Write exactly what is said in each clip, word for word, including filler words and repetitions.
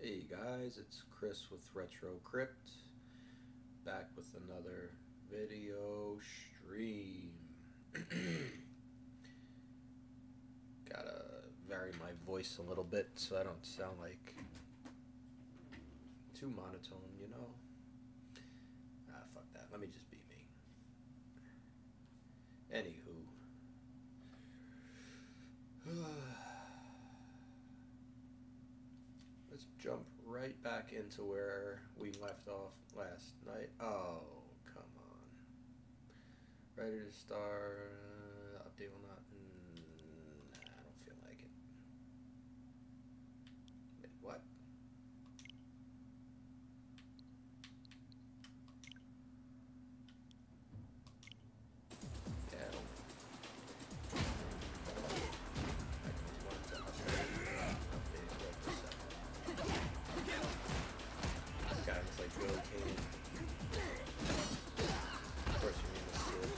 Hey guys, it's Chris with Retro Crypt, back with another video stream. Gotta vary my voice a little bit so I don't sound like too monotone, you know? Ah, fuck that. Let me just be me. Anywho. Let's jump right back into where we left off last night. Oh, come on. Ready to start. Uh, update will not. Mm, I don't feel like it. Wait, what? Yeah, I don't. I just want to update. Update right this second. Guys, like really came. Of course, you mean the Sid.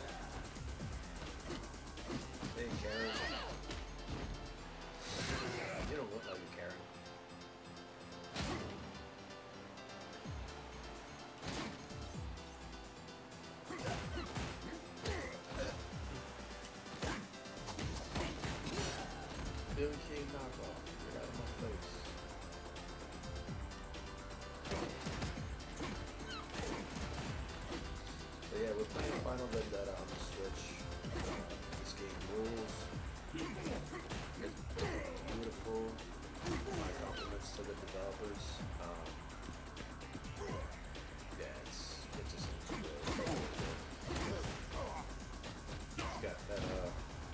Hey, Karen. You don't look like a Karen. Billy King knockoff. Get out of my face. So yeah, we're playing Final Vendetta on the Switch. Uh, this game rules. It's beautiful. My compliments to the developers. Um, yeah, it's it just looks really good. It's got that uh,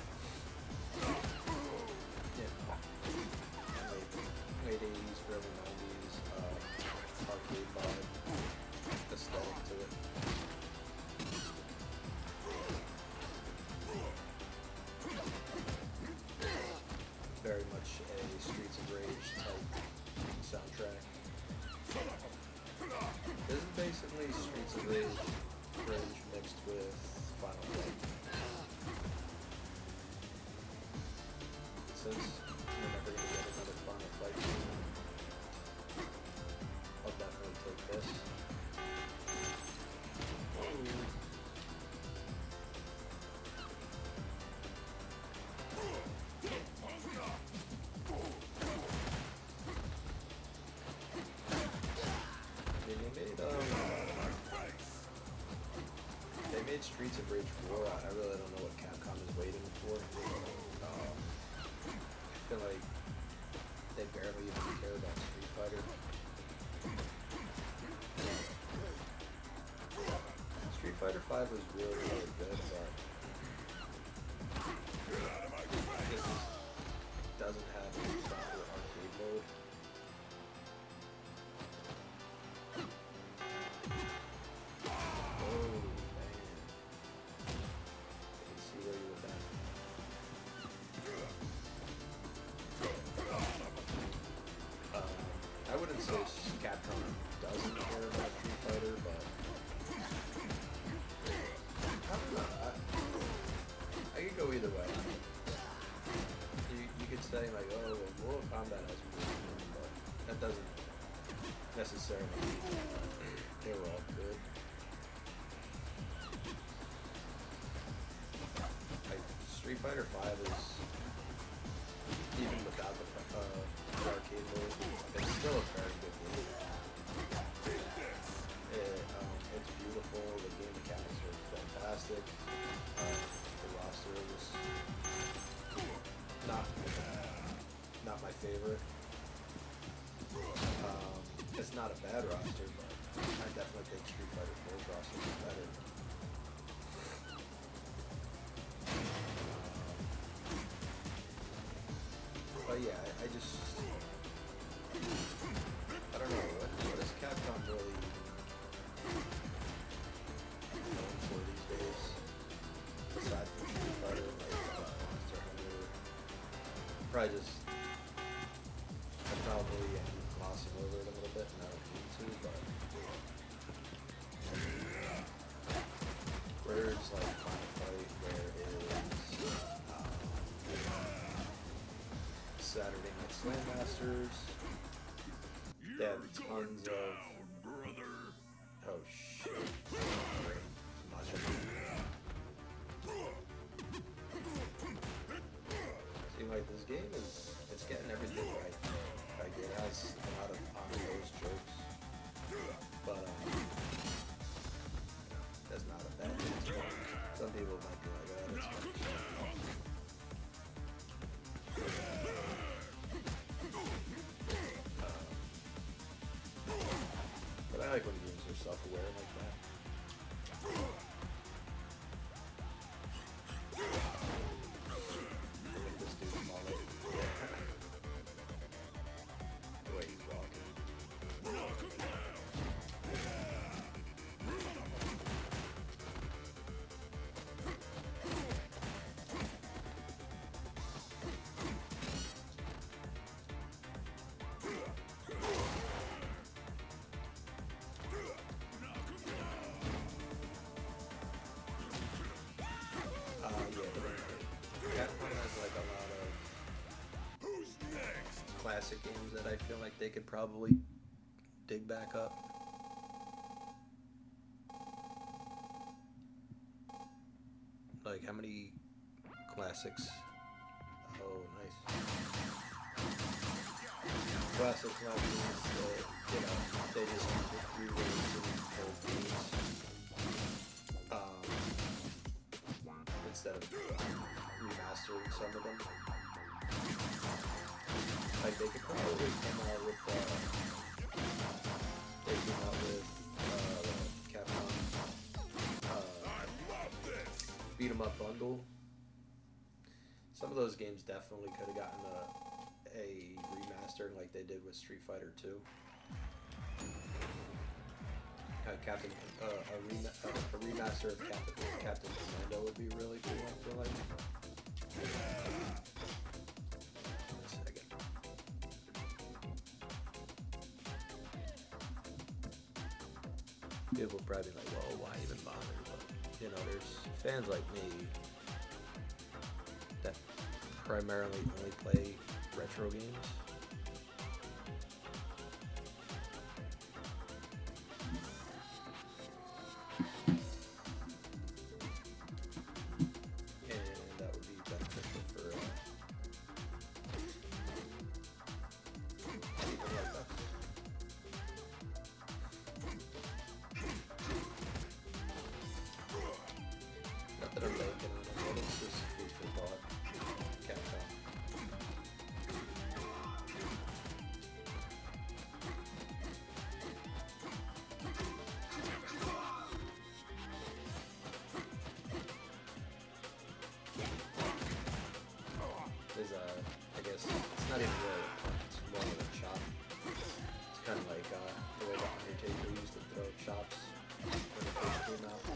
yeah, late late eighties, early nineties uh, arcade vibe aesthetic to it. Very much a Streets of Rage type soundtrack. This is basically Streets of Rage, Rage mixed with Final Fight. Since we're never going to get another Final Fight game, I'll definitely take this. Ooh. They made, um, they made Streets of Rage four. I really don't know what Capcom is waiting for. Um, I feel like they barely even care about Street Fighter. Street Fighter five was really, really good, but I guess it doesn't have a proper arcade mode. I wouldn't say Capcom doesn't care about Street Fighter, but I don't know. I, I could go either way. You, you could say like, oh, well, Mortal Kombat has movement, but that doesn't necessarily mean they were all good. Like Street Fighter five is, even without the uh, the arcade mode, it's still a very good game. It, um, it's beautiful, the game mechanics are fantastic, uh, the roster is not, not my favorite. Um, it's not a bad roster, but I definitely think Street Fighter four's roster is better. But yeah, I, I just, I don't know, what, what is Capcom really known for these days? Aside from Street Fighter, like uh, Monster Hunter, probably just, I probably am glossing over it a little bit and I don't mean to, but where's like Final Fight, where is um, Saturday Night Slam Masters, They have tons of. Oh shit! See, like this game is, it's getting everything right. Like it has a lot of on-those jokes, but um, that's not a bad thing. Some people might be like, oh, that's not. But I like when games are self-aware like that. Like this dude's mullet. The way he's walking. Classic games that I feel like they could probably dig back up. Like how many classics? Oh, nice. Classic games that, you know, they just re-release old games um, instead of remastering some of them. Like they could probably come out with, uh, they came out with, uh, Capcom, uh, beat 'em up bundle. Some of those games definitely could have gotten a, a remaster like they did with Street Fighter two. Uh, Captain, uh, a, rem uh, a remaster of Captain, Captain Commando would be really cool, I feel like. People probably be like, well, why even bother? But, you know, there's fans like me that primarily only play retro games. And that would be beneficial for uh, people like us. Not that I'm banking on it, it's just food for thought. Capcom. There's a, I guess, it's not even really a punch, it's more of a chop. It's kind of like uh, the way the Undertaker used to throw chops when it first came out.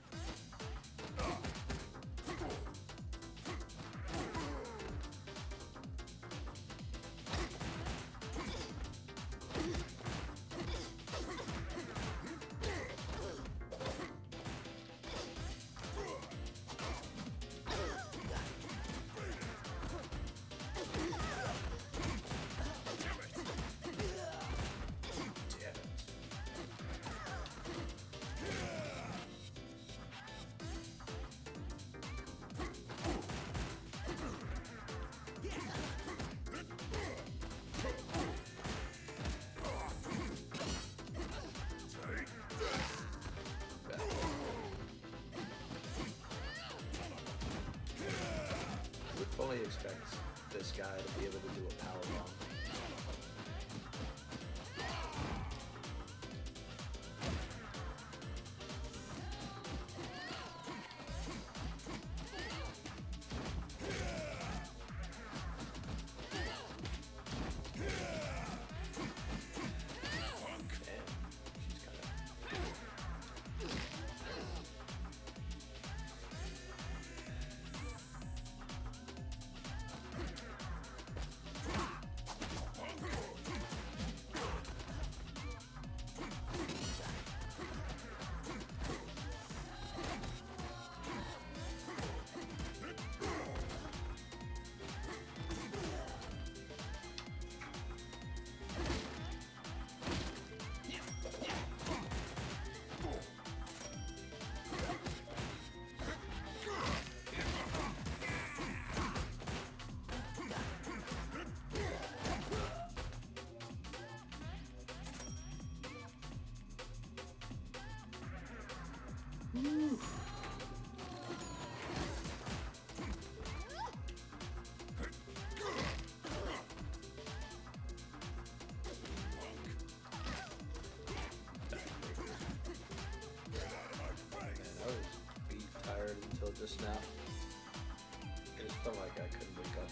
Fully expect this guy to be able to do a power bomb.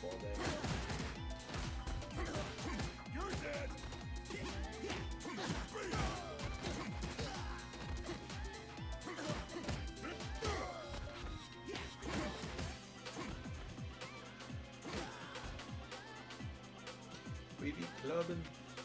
all day. You're dead. We be clubbing.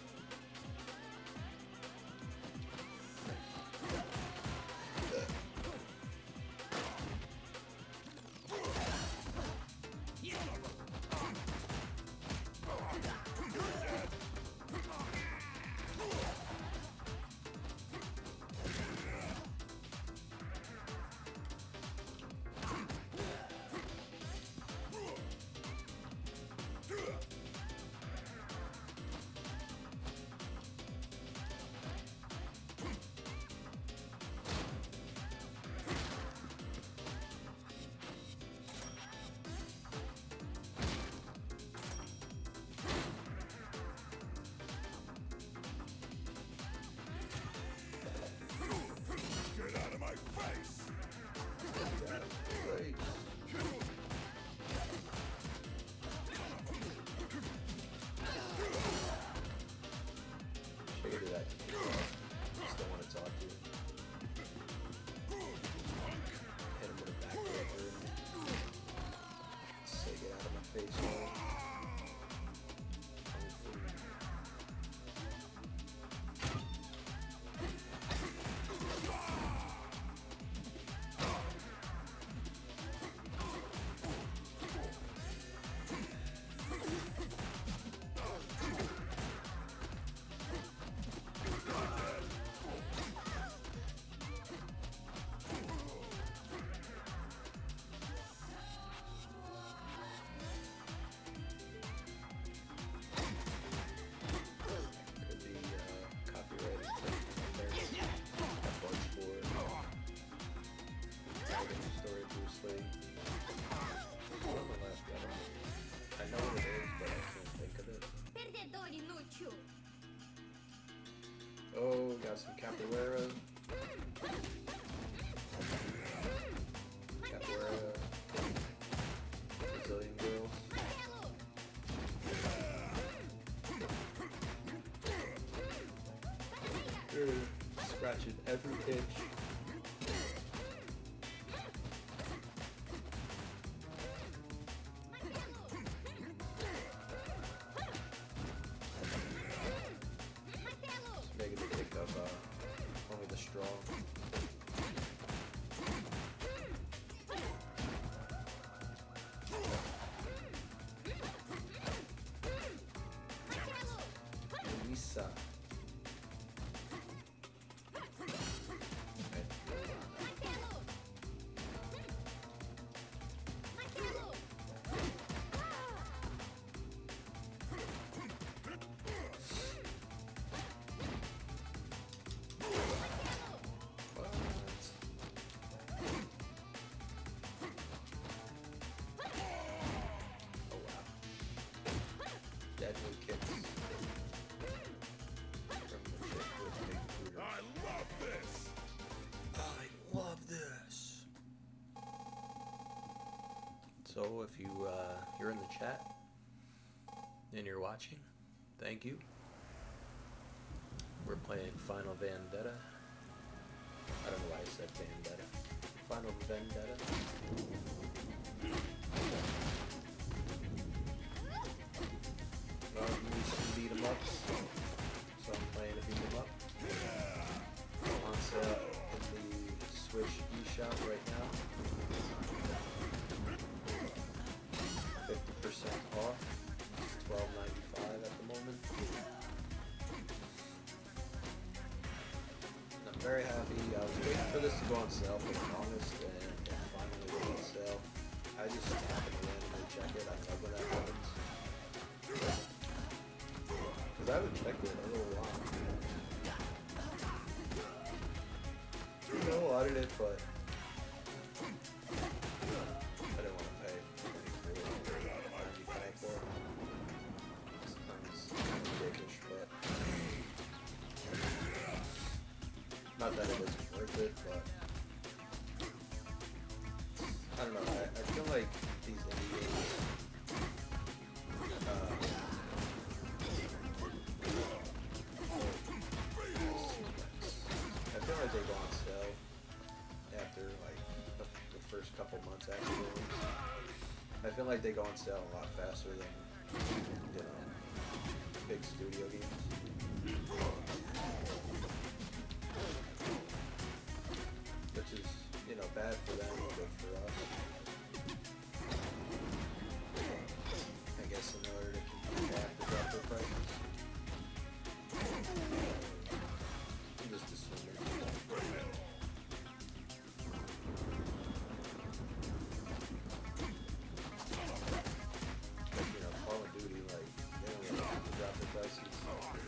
Get out of my face! Right. Should I do that? Just don't want to talk to you. Hit him with a backbreaker. Say get out of my face, man. Oh, got some capoeira. Capoeira. Brazilian girls. They're scratching every itch. Making me think of uh, only the strong. Lisa. Deadly kicks from the chick with big hooters. I love this! I love this. So if you uh, you're in the chat and you're watching, thank you. We're playing Final Vendetta. I don't know why I said Vendetta. Final Vendetta. Well, you need some beat 'em ups, so I'm playing a beat 'em up. On sale in the Switch eShop right now. fifty percent off. It's twelve ninety-five at the moment. And I'm very happy. I was waiting for this to go on sale for the longest, and it finally went on sale. I just happened to randomly check it. I love when that happens. Because I haven't checked it in a little while. You know, I ordered it, but I didn't want to pay twenty-four ninety-five for it. Sometimes it's ridiculous, but not that it isn't worth it, but I don't know. I, I feel like these indie games couple months after release. I feel like they go on sale a lot faster than, you know, big studio games. Which is, you know, bad for them, but good for us. I guess in order to keep they have to drop their prices. I'm just assuming. But, you know, Call of Duty, like, they don't really have to drop their prices. Things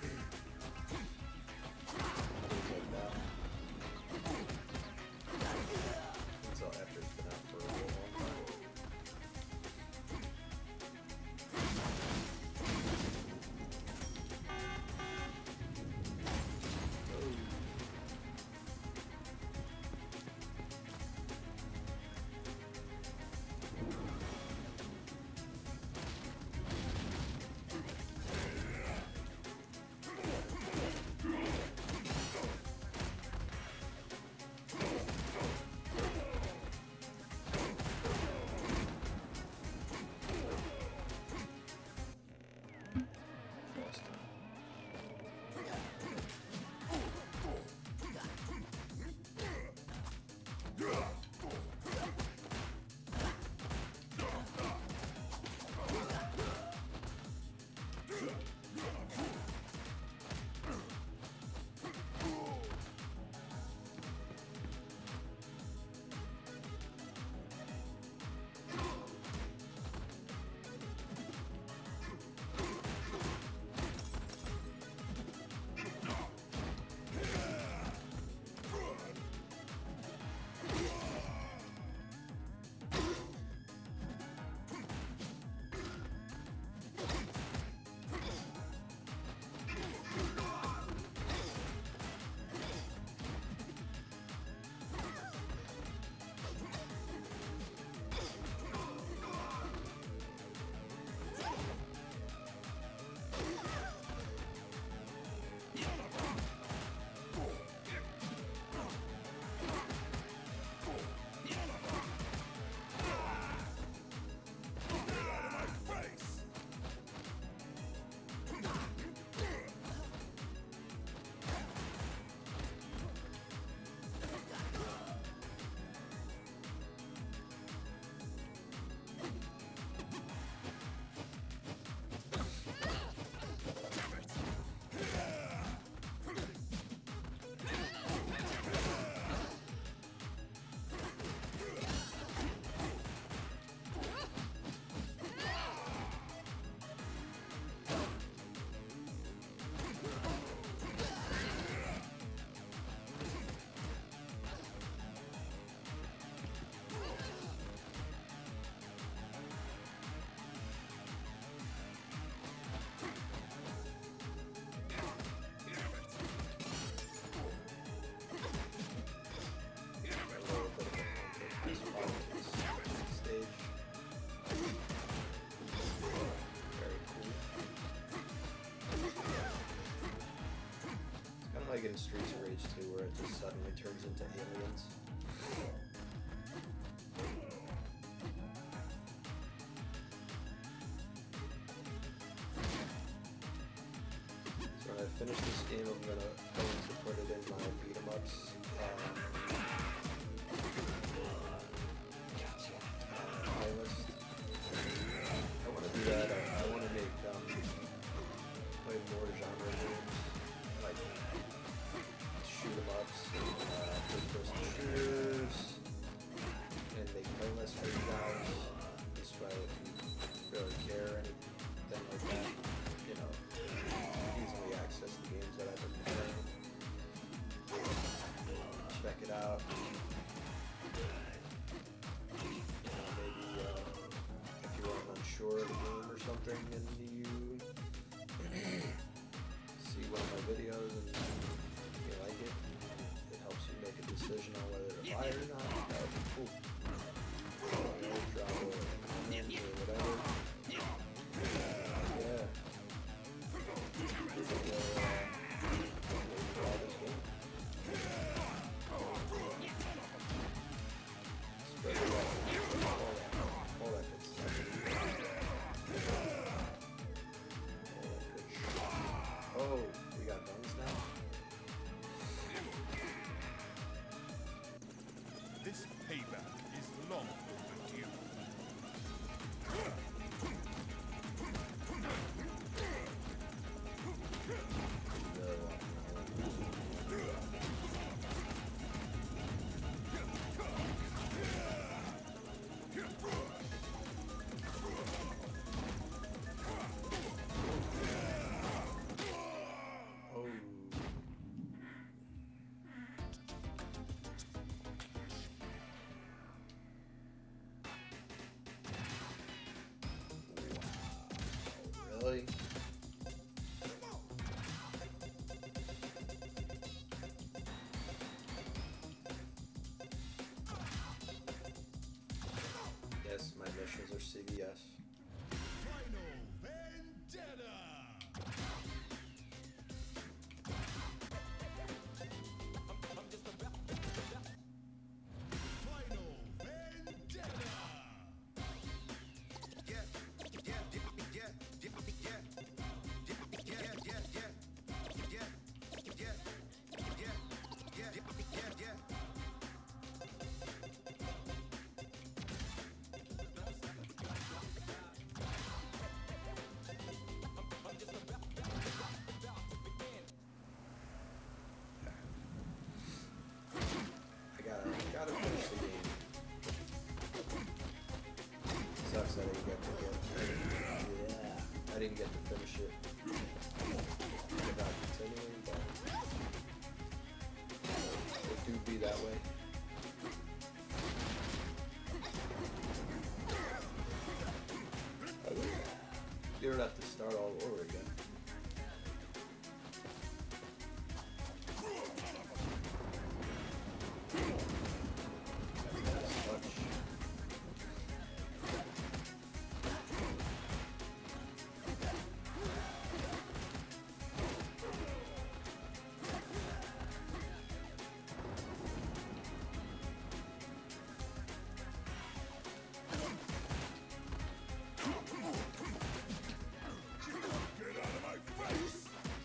like that. Until after it's been out for a long time. Like in Streets of Rage two, where it just suddenly turns into aliens. So when I finish this game, I'm gonna going to put it in my beat 'em ups um, uh, playlist. I want to do that. I, I want to make um, play more genre games, like shoot 'em ups, uh, first-person shooters, and make playlists for you guys. This way, if you really care or anything like that, you know, easily access the games that I've been playing. Check it out. We got guns now? This payback is long overdue. Oh. Really? Yes, my missions are C V S. Final Vendetta! Final Vendetta! Yeah, yeah, yeah, yeah, yeah, yeah, yeah, yeah, yeah, yeah, yeah, yeah, yeah, yeah. I gotta, gotta finish the game. Sucks I didn't get to get. Yeah, I didn't get to finish it without continuing, but it do be that way. You don't have to start all over again. Get out of my face!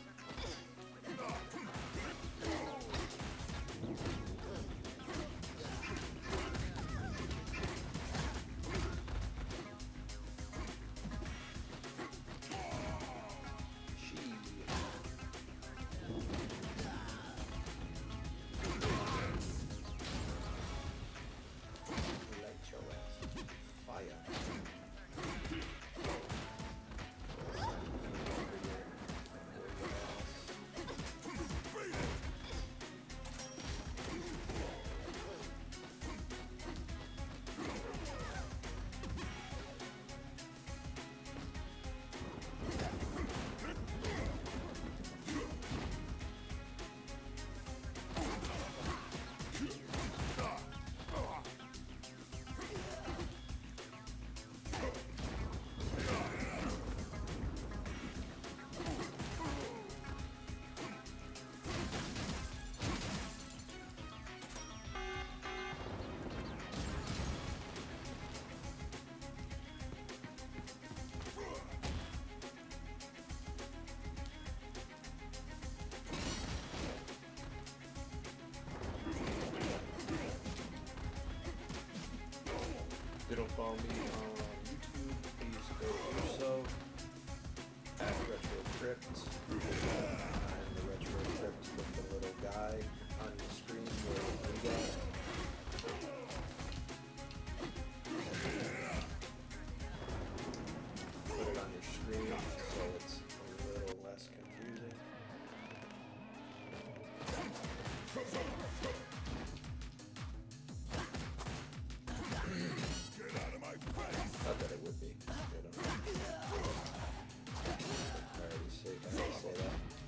If you don't follow me on YouTube, please go do so. At Retro Crypt. I'm the Retro Crypt with the little guy on the screen where you go. Put it on your screen so it's a little less confusing. Get out of my face! Not that it would be. You know. I already say, I already say that.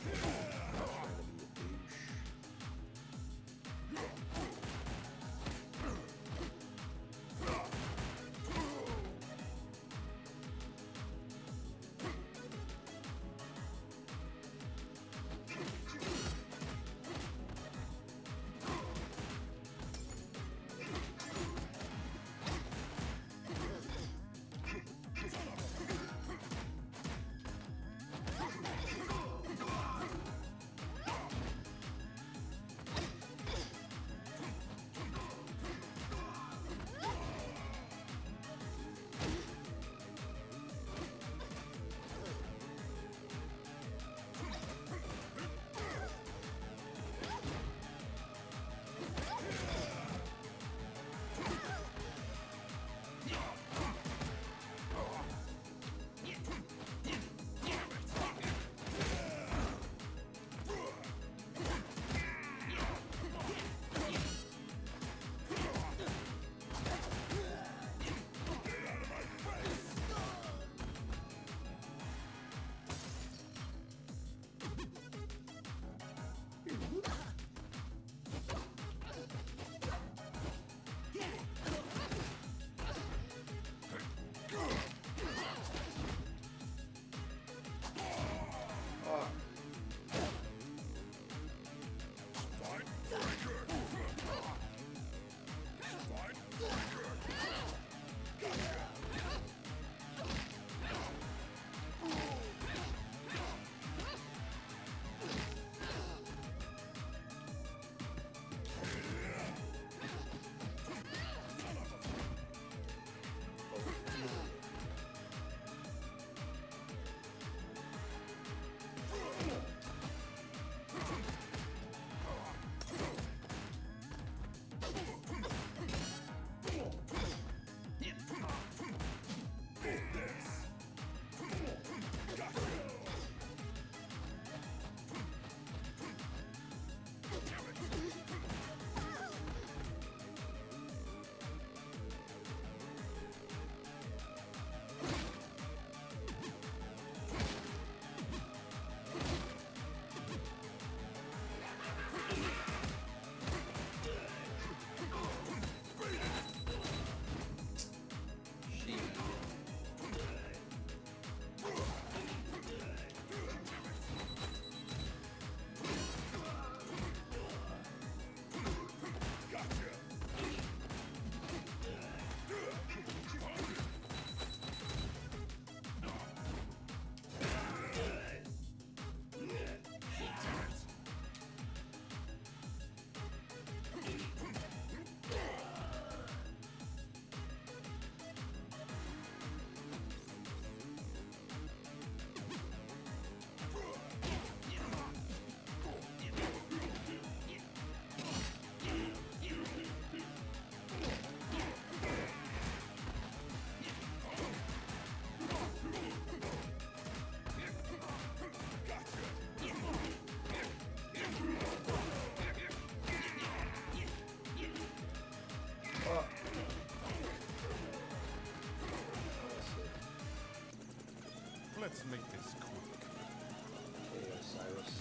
Let's make this quick. Okay, Osiris.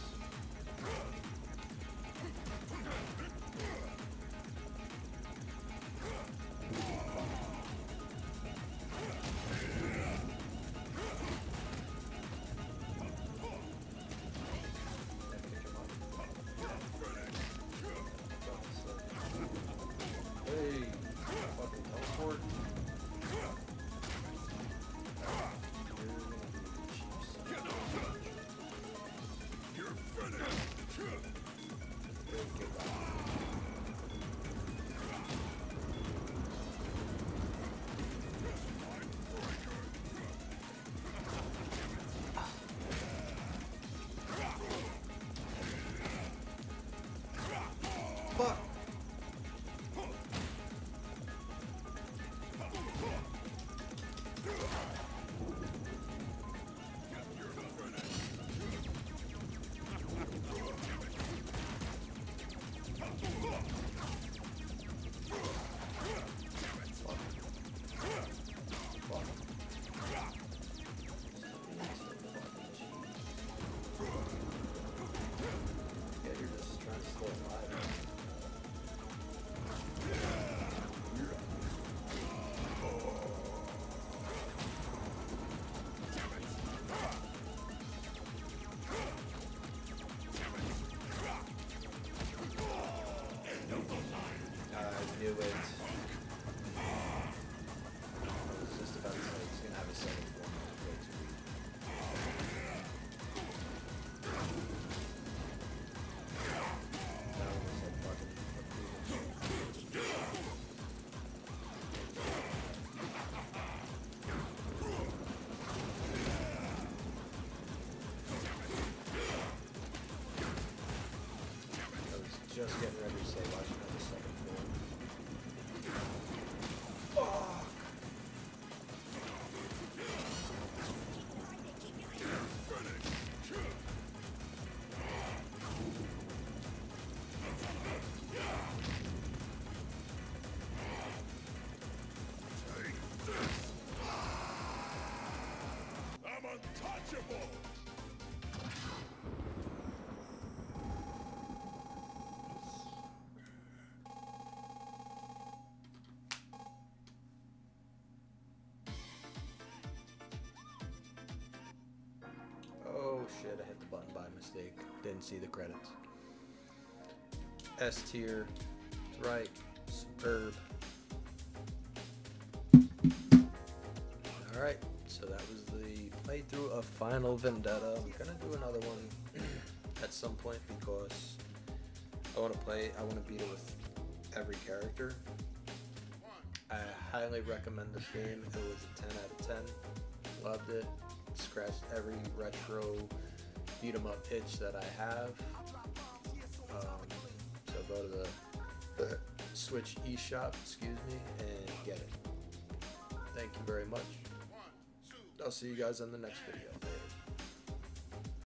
Hey, fucking teleport. You're finished. Fuck. Yeah, you're just trying to stay alive. I knew it. I was just about to say he's gonna have a second form. Way too weak. That one was like fucking approval. I was just getting ready to say, watch another second form. Fuck! I'm untouchable. Oh shit, I hit the button by mistake. Didn't see the credits. S tier. That's right. Superb. Alright, so that was the playthrough of Final Vendetta. I'm gonna do another one at some point because I want to play, I want to beat it with every character. I highly recommend this game. It was a ten out of ten. Loved it. Scratched every retro beat 'em up itch that I have. Um, so go to the, the Switch eShop, excuse me, and get it. Thank you very much. I'll see you guys on the next video.